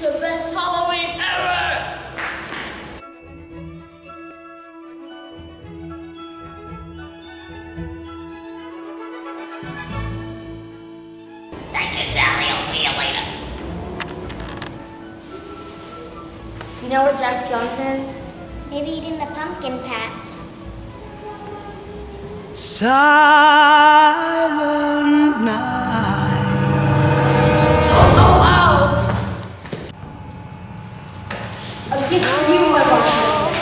The best Halloween ever! Thank you, Sally. I'll see you later. Do you know where Jack Skellington is? Maybe eating the pumpkin patch. Silent night. Oh, wow! A gift for you, my boss.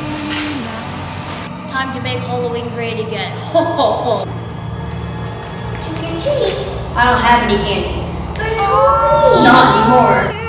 Time to make Halloween great again. Ho, ho, ho. Trick or treat. I don't have any candy. But it's Halloween. Not anymore.